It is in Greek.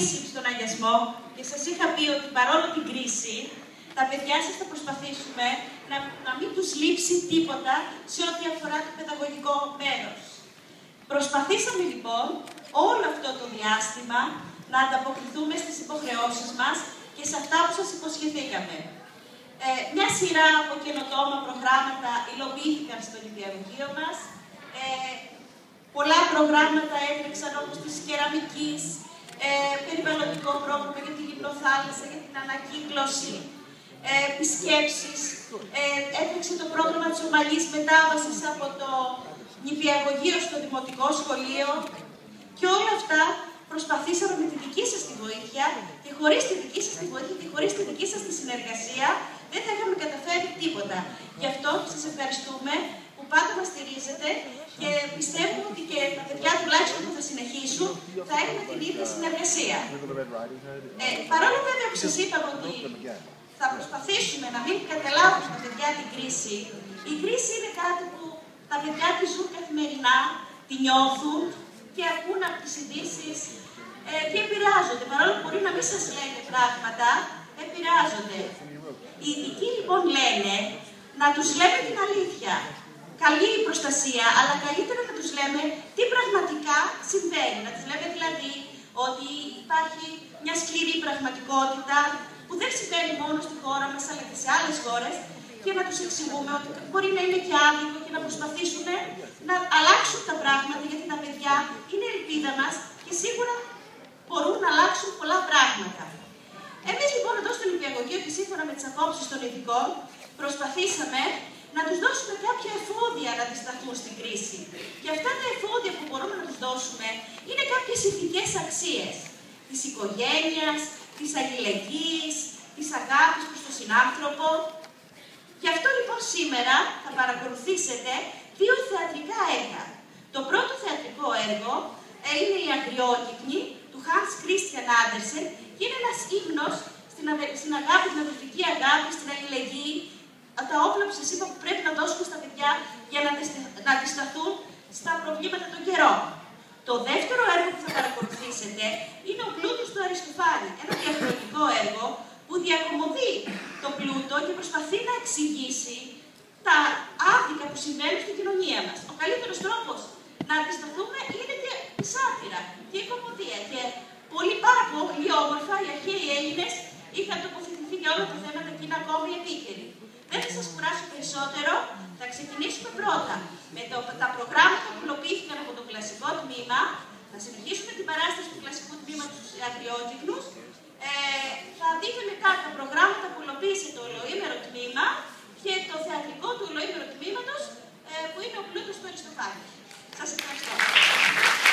κλείσει στον αγιασμό και σας είχα πει ότι παρόλο την κρίση, τα παιδιά σας θα προσπαθήσουμε να μην τους λείψει τίποτα σε ό,τι αφορά το παιδαγωγικό μέρος. Προσπαθήσαμε λοιπόν όλο αυτό το διάστημα να ανταποκριθούμε στις υποχρεώσεις μας και σε αυτά που σας υποσχεθήκαμε. Μια σειρά από καινοτόμα προγράμματα υλοποιήθηκαν στο νηπιαγωγείο μας. Πολλά προγράμματα έτρεξαν όπως της κεραμικής, περιβαλλοντικό πρόγραμμα για την γυμνοθάλασσα, για την ανακύκλωση, επισκέψεις. Έτρεξε το πρόγραμμα της ομαλής μετάβασης από το νηπιαγωγείο στο δημοτικό σχολείο και όλα αυτά προσπαθήσαμε με τη δική σας τη βοήθεια και χωρίς τη δική σας τη βοήθεια και χωρίς τη δική σας τη συνεργασία δεν θα είχαμε καταφέρει τίποτα. Γι' αυτό σας ευχαριστούμε που πάντα μας στηρίζετε και πιστεύουμε ότι και τα παιδιά τουλάχιστον που θα συνεχίσουν θα έχουν την ίδια συνεργασία. Παρόλο βέβαια που σας είπαμε ότι θα προσπαθήσουμε να μην καταλάβουν στα παιδιά την κρίση, η κρίση είναι κάτι που τα παιδιά τη ζουν καθημερινά, τη νιώθουν και ακούν από τις ειδήσεις και επηρεάζονται. Παρόλο που μπορεί να μην σας λένε πράγματα, επηρεάζονται. Οι ειδικοί λοιπόν λένε να τους λέμε την αλήθεια. Καλή η προστασία, αλλά καλύτερα να τους λέμε τι πραγματικά συμβαίνει. Να τους λέμε δηλαδή ότι υπάρχει μια σκληρή πραγματικότητα που δεν συμβαίνει μόνο στη χώρα μας, αλλά και σε άλλες χώρες και να τους εξηγούμε ότι μπορεί να είναι και άδικο και να προσπαθήσουν να αλλάξουν τα πράγματα, γιατί τα παιδιά είναι η ελπίδα μας και σίγουρα μπορούν να αλλάξουν πολλά πράγματα. Εμείς λοιπόν εδώ στο νηπιαγωγείο και σύμφωνα με τις απόψεις των ειδικών προσπαθήσαμε να τους δώσουμε κάποια εφόδια να αντισταθούν στην κρίση. Και αυτά τα εφόδια που μπορούμε να τους δώσουμε είναι κάποιες ηθικές αξίες της οικογένειας, της αλληλεγγύης, της αγάπης προς τον συνάνθρωπο. Γι' αυτό λοιπόν σήμερα θα παρακολουθήσετε δύο θεατρικά έργα. Το πρώτο θεατρικό έργο είναι η Αγριόκυκνη του Hans Christian Andersen και είναι ένας ύμνος στην αγάπη, την αδελφική αγάπη, στην αλληλεγγύη, τα όπλα που σας είπα που πρέπει να δώσουμε στα παιδιά για να αντισταθούν στα προβλήματα των καιρών. Το δεύτερο έργο που θα παρακολουθήσετε είναι ο Πλούτος του Αριστοφάνη, ένα διαχρονικό έργο που διακομωδεί το πλούτο και προσπαθεί να εξηγήσει τα άδικα που συμβαίνουν στην κοινωνία μας. Ο καλύτερος τρόπος να αντισταθούμε είναι και η σάτυρα και η κωμωδία. Και πάρα πολύ όμορφα οι αρχαίοι Έλληνες είχαν τοποθετηθεί για όλα τα θέματα και είναι ακόμη επίκαιροι. Δεν θα σας κουράσω περισσότερο. Θα ξεκινήσουμε πρώτα με τα προγράμματα που υλοποιήθηκαν από το κλασικό τμήμα. Θα συνεχίσουμε την παράσταση του κλασικού τμήματος στους Αγριόκυκνους. Θα δείτε μετά τα προγράμματα που υλοποίησε το ολοήμερο τμήμα και το θεατρικό του ολοήμερου τμήματος που είναι ο Πλούτος του Αριστοφάνη. Σας ευχαριστώ.